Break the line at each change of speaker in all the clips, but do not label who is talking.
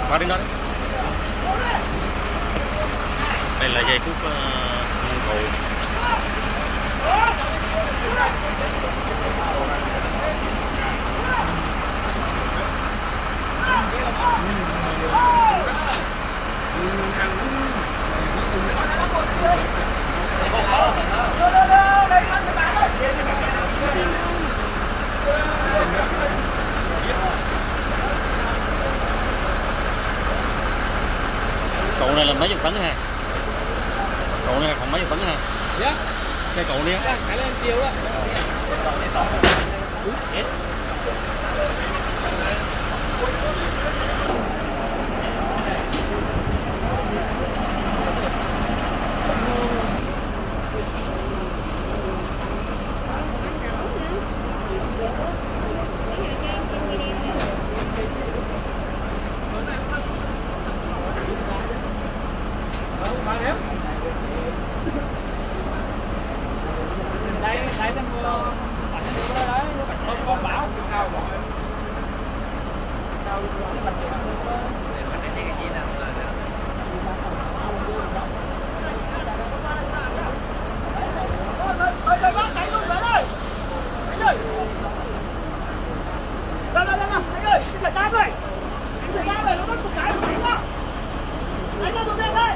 Qua đến đó đấy. Đây là giây phút nâng cầu. Cậu này là mấy chục tấn ha? Cậu này là khoảng mấy chục tấn ha?
Dạ.
Cái cậu này á?
Cái lên chiều đó. Đây thằng đấy, con bảo cao rồi. Cao cái bạch được để mình thấy cái gì nào là ơi bác đánh luôn bạn ơi. Anh ơi. Ra anh ơi, cái sợi cam này. Cái sợi cam này nó mất một cái của anh đó. Anh ơi xuống đây đây.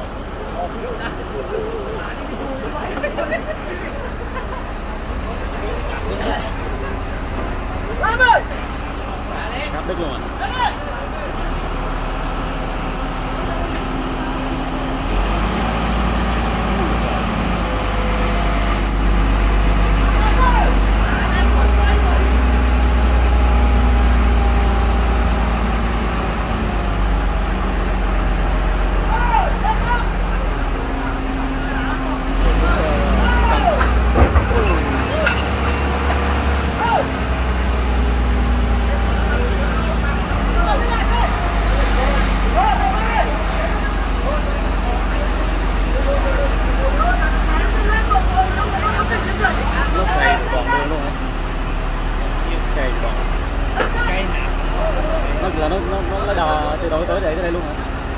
Lam ơi!
Cắt đứt luôn à? Nó đò từ đội tới đây luôn hả?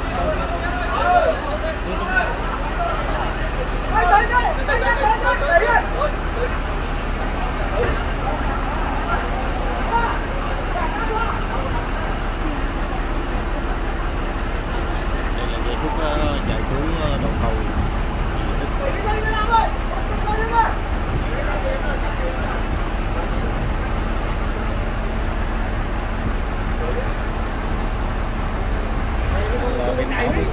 Đây là giây phút chạy cứu đầu cầu. Bên này đi.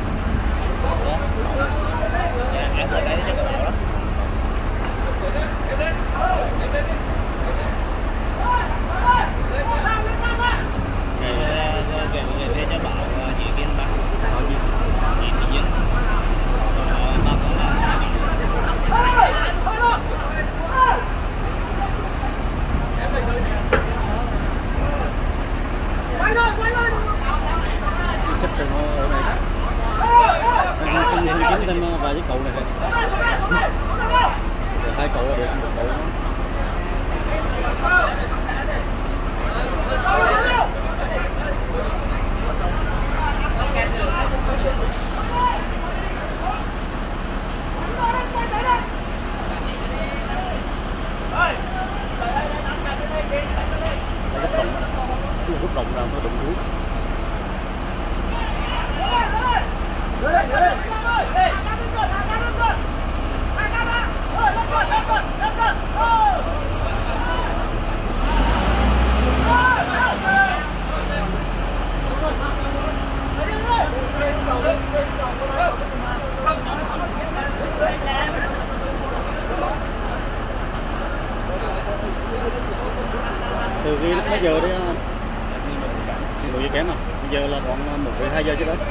Xếp trên ở này. Anh kiếm thêm vài cái cậu này thôi. Hai cậu là được, một cậu. Rút rộng ra nó đụng xuống. Từ khi lúc mấy giờ đấy người kém à? Bây giờ là khoảng 1-2 giờ chứ đấy.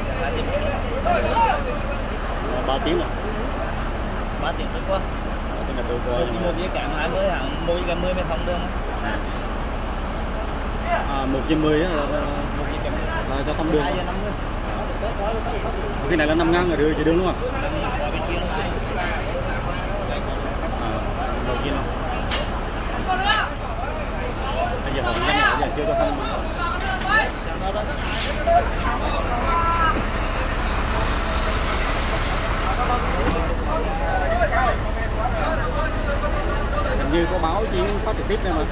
3 tiếng rồi.
3 tiếng tối qua.
Tiếng là tối qua.
Một với cả hai với hạng 1/10 mới thông đường.
1/10 á là cho thông đường.
2 giờ 50.
Cái này là 5.000 rồi đưa chỉ đường đúng không? Đầu tiên không? Bây giờ họ chưa có thông. báo chí phát trực tiếp đây mà.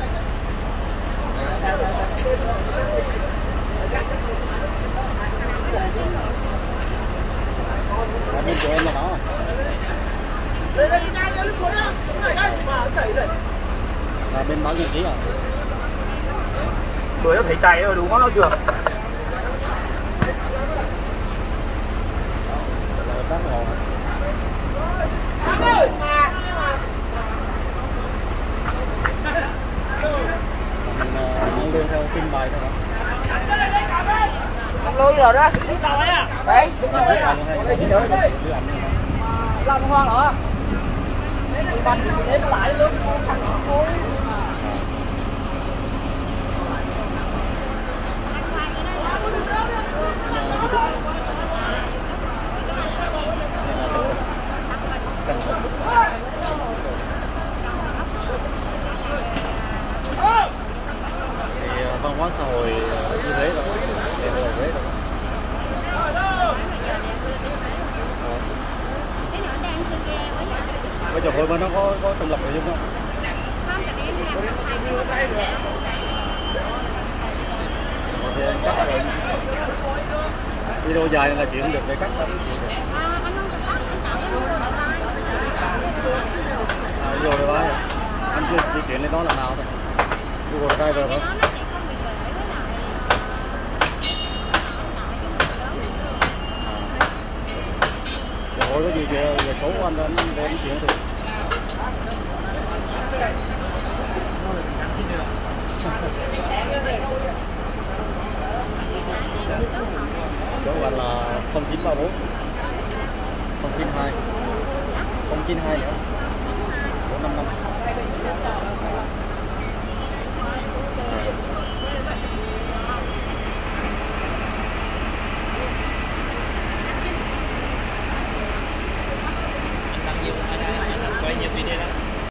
Ở bên của em là đó. Là bên báo Dân Trí à?
Đuổi nó thấy tay rồi đúng không nó chưa?
Bác ngồi. Mình lên theo tin bài thôi.
Không lôi rồi đó. Đấy. Làm hoang hả? Bắn đến lại luôn.
Thì văn hóa xã hội như thế rồi, để rồi thế rồi. Bây giờ hội bên nó có trùng lập nội dung không? Thì anh cắt rồi. Video dài là chuyện được để cắt đó. Vô rồi bác, anh chưa di chuyển lên đó lần nào thôi. Google Driver không? Rồi có gì về số của anh lên chuyển thì số của anh là 0934 092 092 nữa 455.